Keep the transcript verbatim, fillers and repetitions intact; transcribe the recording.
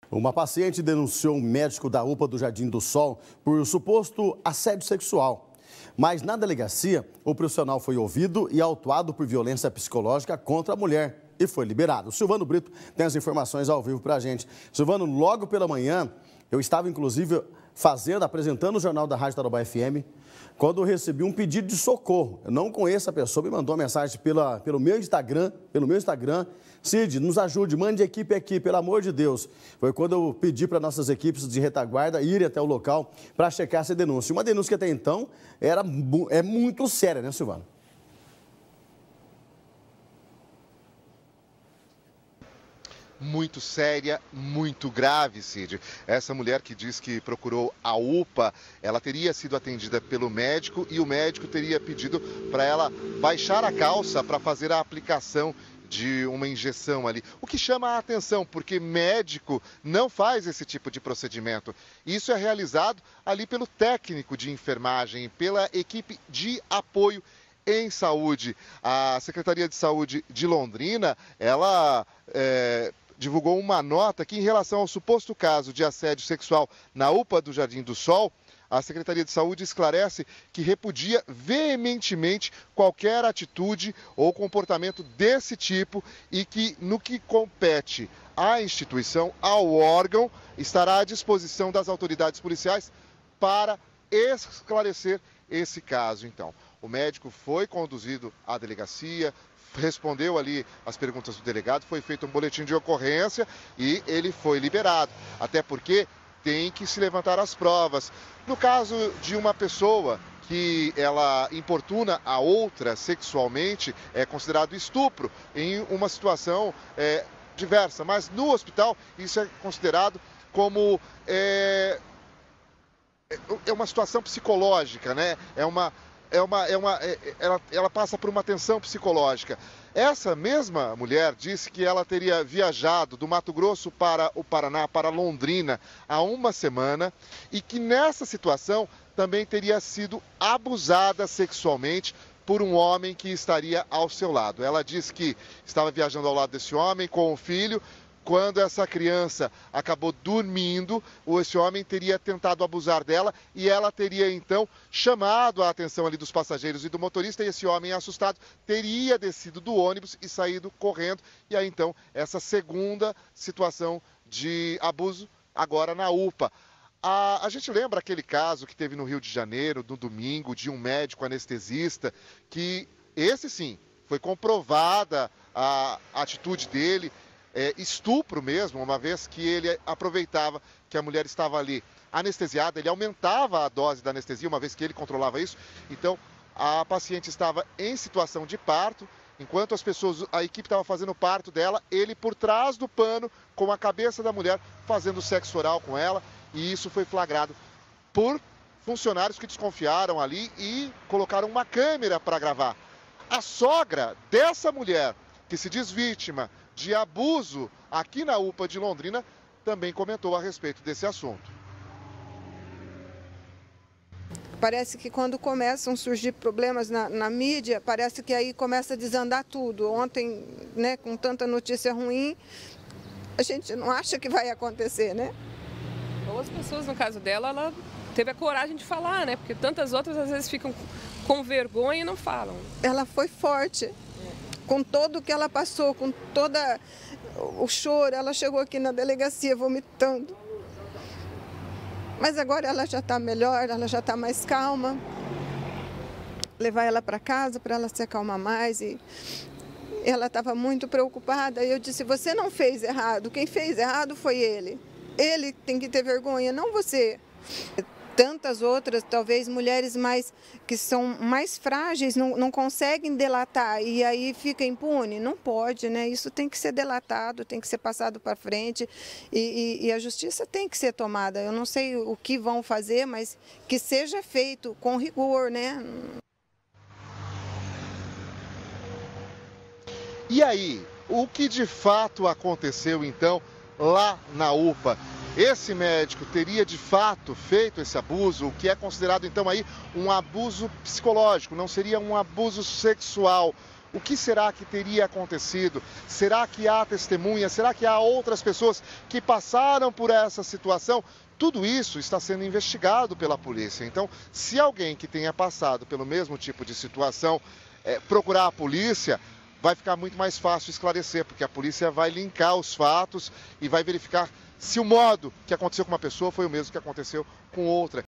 Uma paciente denunciou um médico da U P A do Jardim do Sol por suposto assédio sexual. Mas na delegacia, o profissional foi ouvido e autuado por violência psicológica contra a mulher e foi liberado. O Silvano Brito tem as informações ao vivo para a gente. Silvano, logo pela manhã, eu estava inclusive fazendo, apresentando o Jornal da Rádio Tarobá F M, quando eu recebi um pedido de socorro. Eu não conheço a pessoa, me mandou uma mensagem pela, pelo meu Instagram, pelo meu Instagram. Cid, nos ajude, mande equipe aqui, pelo amor de Deus. Foi quando eu pedi para nossas equipes de retaguarda irem até o local para checar essa denúncia. Uma denúncia que até então era, é muito séria, né, Silvano? Muito séria, muito grave, Cid. Essa mulher que diz que procurou a U P A, ela teria sido atendida pelo médico e o médico teria pedido para ela baixar a calça para fazer a aplicação de uma injeção ali. O que chama a atenção, porque médico não faz esse tipo de procedimento. Isso é realizado ali pelo técnico de enfermagem, pela equipe de apoio em saúde. A Secretaria de Saúde de Londrina, ela é, divulgou uma nota que, em relação ao suposto caso de assédio sexual na U P A do Jardim do Sol, a Secretaria de Saúde esclarece que repudia veementemente qualquer atitude ou comportamento desse tipo e que, no que compete à instituição, ao órgão, estará à disposição das autoridades policiais para esclarecer esse caso. Então, o médico foi conduzido à delegacia, respondeu ali as perguntas do delegado, foi feito um boletim de ocorrência e ele foi liberado. Até porque tem que se levantar as provas. No caso de uma pessoa que ela importuna a outra sexualmente, é considerado estupro em uma situação é, diversa. Mas no hospital isso é considerado como é, é uma situação psicológica, né? É uma É uma, é uma, é, ela, ela passa por uma tensão psicológica. Essa mesma mulher disse que ela teria viajado do Mato Grosso para o Paraná, para Londrina, há uma semana e que nessa situação também teria sido abusada sexualmente por um homem que estaria ao seu lado. Ela disse que estava viajando ao lado desse homem com o filho. Quando essa criança acabou dormindo, esse homem teria tentado abusar dela e ela teria então chamado a atenção ali dos passageiros e do motorista e esse homem, assustado, teria descido do ônibus e saído correndo. E aí então essa segunda situação de abuso agora na U P A. A, a gente lembra aquele caso que teve no Rio de Janeiro, no domingo, de um médico anestesista, que esse sim, foi comprovada a, a atitude dele. É, estupro mesmo, uma vez que ele aproveitava que a mulher estava ali anestesiada, ele aumentava a dose da anestesia, uma vez que ele controlava isso. Então, a paciente estava em situação de parto, enquanto as pessoas, a equipe estava fazendo o parto dela, ele por trás do pano, com a cabeça da mulher, fazendo sexo oral com ela, e isso foi flagrado por funcionários que desconfiaram ali e colocaram uma câmera para gravar. A sogra dessa mulher, que se diz vítima de abuso aqui na U P A de Londrina, também comentou a respeito desse assunto. Parece que quando começam a surgir problemas na, na mídia, parece que aí começa a desandar tudo. Ontem, né, com tanta notícia ruim, a gente não acha que vai acontecer, né? Ou as pessoas, no caso dela, ela teve a coragem de falar, né? Porque tantas outras às vezes ficam com vergonha e não falam. Ela foi forte. Com tudo que ela passou, com todo o choro, ela chegou aqui na delegacia vomitando. Mas agora ela já está melhor, ela já está mais calma. Levar ela para casa para ela se acalmar mais. E ela estava muito preocupada. E eu disse, você não fez errado, quem fez errado foi ele. Ele tem que ter vergonha, não você. Tantas outras, talvez mulheres mais que são mais frágeis, não, não conseguem delatar e aí fica impune. Não pode, né? Isso tem que ser delatado, tem que ser passado para frente e, e, e a justiça tem que ser tomada. Eu não sei o que vão fazer, mas que seja feito com rigor, né? E aí, o que de fato aconteceu então lá na U P A? Esse médico teria de fato feito esse abuso, o que é considerado então aí um abuso psicológico, não seria um abuso sexual. O que será que teria acontecido? Será que há testemunhas? Será que há outras pessoas que passaram por essa situação? Tudo isso está sendo investigado pela polícia. Então, se alguém que tenha passado pelo mesmo tipo de situação é, procurar a polícia, vai ficar muito mais fácil esclarecer, porque a polícia vai linkar os fatos e vai verificar se o modo que aconteceu com uma pessoa foi o mesmo que aconteceu com outra.